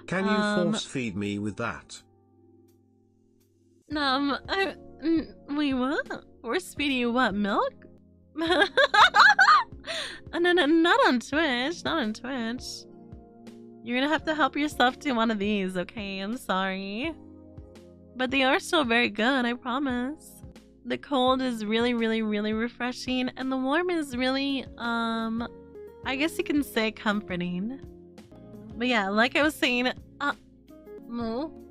Can you force feed me with that? Wait, what? Force feeding you what? Milk? No, not on Twitch. Not on Twitch. You're gonna have to help yourself to one of these, okay? I'm sorry. But they are still very good, I promise. The cold is really, really, really refreshing, and the warm is really, I guess you can say comforting. But yeah, like I was saying, Moo.